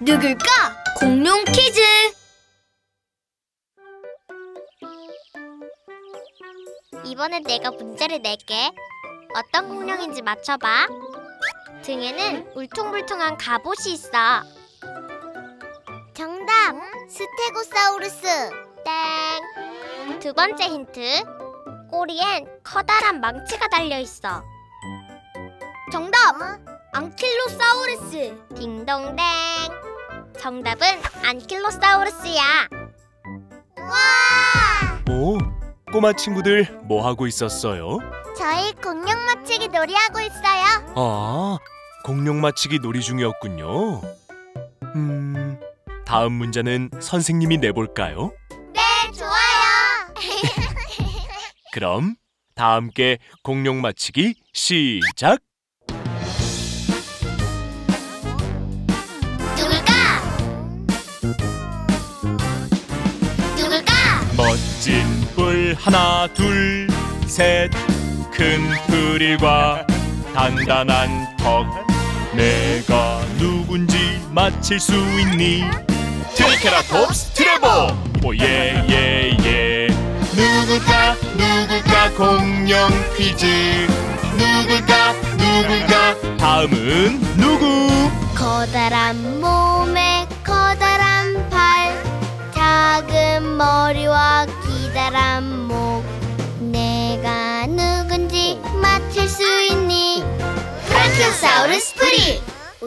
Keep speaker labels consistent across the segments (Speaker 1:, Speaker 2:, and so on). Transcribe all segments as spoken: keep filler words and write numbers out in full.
Speaker 1: 누굴까? 공룡 퀴즈!
Speaker 2: 이번엔 내가 문제를 낼게. 어떤 공룡인지 맞춰봐. 등에는 울퉁불퉁한 갑옷이 있어. 정답! 스테고사우루스. 땡. 두 번째 힌트. 꼬리엔 커다란 망치가 달려있어.
Speaker 1: 정답! 앙킬로사우루스.
Speaker 2: 딩동댕. 정답은 안킬로사우루스야.
Speaker 3: 와! 오, 꼬마 친구들 뭐 하고 있었어요?
Speaker 2: 저희 공룡 맞추기 놀이하고 있어요.
Speaker 3: 아, 공룡 맞히기 놀이 중이었군요. 음, 다음 문제는 선생님이 내볼까요?
Speaker 2: 네, 좋아요.
Speaker 3: 그럼 다 함께 공룡 맞히기 시작!
Speaker 2: 누굴까? 누굴까?
Speaker 3: 멋진 뿔 하나 둘 셋 큰 프릴과 단단한 턱 내가 누군지 맞힐 수 있니? 트리케라톱스 트레버 오예예예 누굴까 누굴까 공룡 퀴즈 누굴까 누굴까 다음은 누구?
Speaker 2: 커다란 몸에 커다란 팔 작은 머리와 기다란 목 내가 누군지 맞힐 수 있니? 브라키오사우루스 프리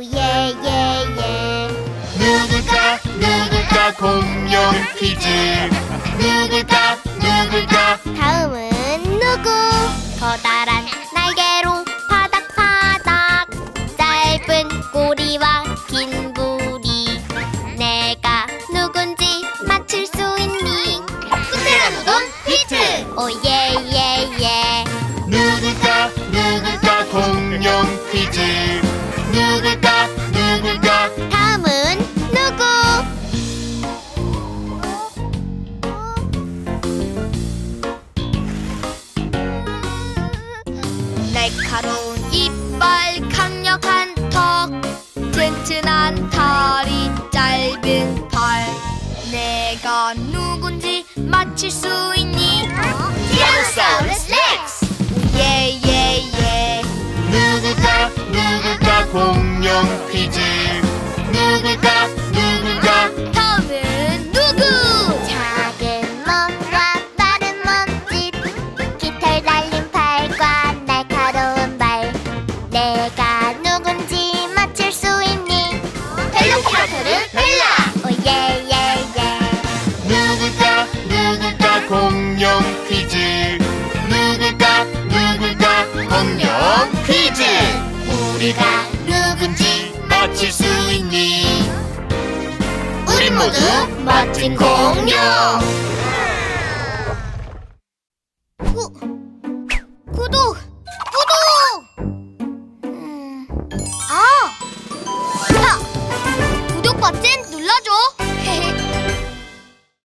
Speaker 2: 오예예예
Speaker 3: 누굴까 누굴까 공룡 퀴즈 누굴까 누굴까
Speaker 2: 다음은 누구? 커다란 날개로 파닥파닥 짧은 꼬리와 긴 부리 내가 누군지 맞힐 수 있니?
Speaker 1: 스테라노돈 히트!
Speaker 2: 오예예예
Speaker 3: 누굴까 누굴까 공룡 퀴즈 누굴까 누굴까
Speaker 2: 다음은 누구?
Speaker 1: 날카로운 이빨, 강력한 턱, 튼튼한 다리, 짧은 팔. 내가 누군지 맞힐 수 있니?
Speaker 2: 티라노사우루스 렉스
Speaker 1: 예예예.
Speaker 3: 누굴까 누굴까 공룡 퀴즈 누굴까 누굴까
Speaker 1: 다음은 누구?
Speaker 2: 작은 몸과 빠른 몸짓 깃털 달린 팔과 날카로운 발 내가 누군지 맞힐 수 있니?
Speaker 1: 벨로키라토르 벨라.
Speaker 2: 오예예예
Speaker 3: 누굴까 누굴까 공룡 퀴즈 누굴까 누굴까 공룡 퀴즈 우리가 누군지 맞힐 수 있니? 우린 모두 멋진 공룡